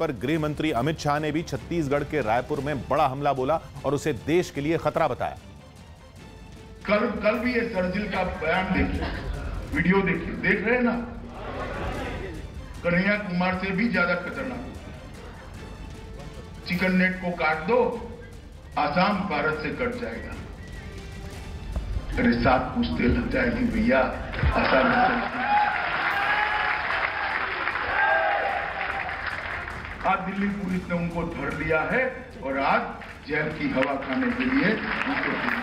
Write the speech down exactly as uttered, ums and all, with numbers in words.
पर गृह मंत्री अमित शाह ने भी छत्तीसगढ़ के रायपुर में बड़ा हमला बोला और उसे देश के लिए खतरा बताया। कल कल भी ये सर्जिल का बयान देखिए, वीडियो देखिए, देख रहे हैं ना, कन्हैया कुमार से भी ज्यादा खतरनाक। चिकन नेट को काट दो, आसाम भारत से कट जाएगा। अरे सात पूछते लग जाएगी भैया, आसाम से। आज दिल्ली पुलिस ने उनको धर लिया है और आज जेल की हवा खाने के लिए उनको